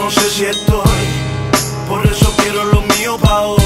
no sé si estoy, por eso quiero lo mío pa' hoy.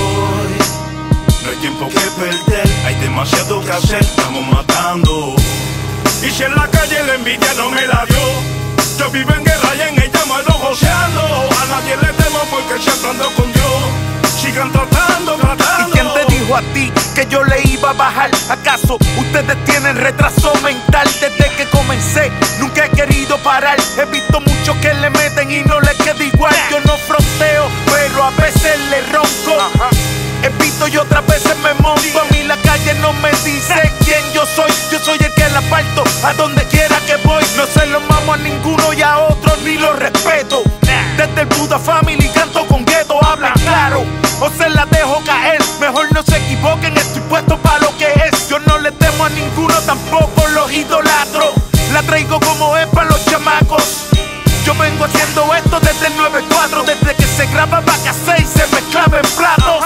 No hay tiempo que perder, hay demasiado que hacer, estamos matando. Y si en la calle la envidia no me la dio, yo vivo en guerra y en ella muero goceando. A nadie le temo porque siempre ando con Dios. Sigan tratando. ¿Y quién te dijo a ti que yo le iba a bajar? ¿Acaso ustedes tienen retraso mental? Desde que comencé nunca he querido parar. He visto muchos que le meten y no les queda igual. Yo no fronteo, pero a veces le ronco. He visto y otras veces me monto. A mí la calle no me dice quién yo soy. Yo soy el que la parto a donde quiera que voy. No se lo mamo a ninguno y a otro ni lo respeto. Desde el Buda Family canto con gueto, hablan claro o se la dejo caer. Mejor no se equivoquen, estoy puesto para lo que es. Yo no le temo a ninguno, tampoco los idolatro. La traigo como es para los chamacos. Yo vengo haciendo esto desde el 94, desde que se graba Vaca 6 se mezclaba en platos.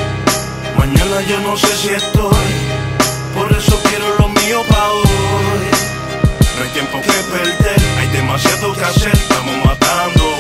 Mañana yo no sé si estoy, por eso quiero lo mío pa' hoy. No hay tiempo que perder, hay demasiado que hacer, estamos matando.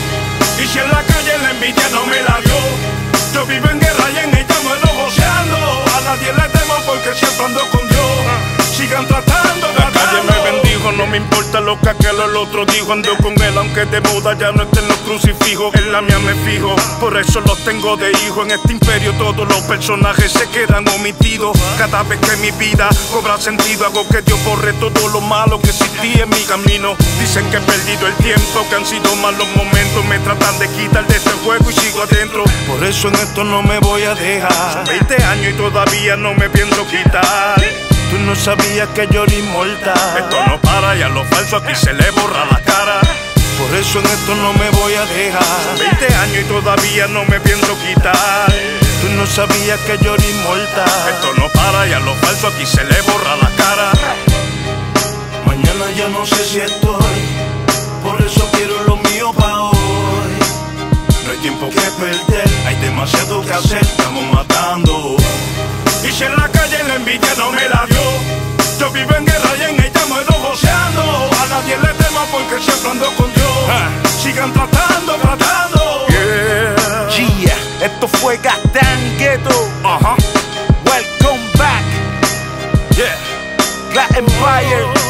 Y si en la calle la envidia no me la dio, yo vivo en guerra y en ella muero goceando. A nadie le temo porque siempre ando con Dios. Sigan tratando. La calle me bendijo, no me importa lo que aquel o el otro dijo. Ando con él aunque de moda ya no estén los crucifijos. En la mía me fijo, por eso los tengo de hijo. En este imperio todos los personajes se quedan omitidos. Cada vez que mi vida cobra sentido, hago que Dios borre todo lo malo que existía en mi camino. Dicen que he perdido el tiempo, que han sido malos momentos. Me tratan de quitar de este juego y sigo adentro. Por eso en esto no me voy a dejar. Son 20 años y todavía no me pienso quitar. Tú no sabías que yo era inmortal. Esto no para y a lo falso aquí se le borra la cara. Por eso en esto no me voy a dejar. 20 años y todavía no me pienso quitar. Tú no sabías que yo era inmortal. Esto no para y a lo falso aquí se le borra la cara. Mañana yo no sé si estoy, por eso quiero lo mío pa' hoy. No hay tiempo que perder, hay demasiado que hacer, estamos matando. Y si en la calle la envidia no me la dio, yo vivo en guerra y en ella muero goceando. A nadie le temo porque siempre ando con Dios. Sigan tratando. Yeah, esto fue Gastán Ghetto. Welcome back. Yeah. Black Empire.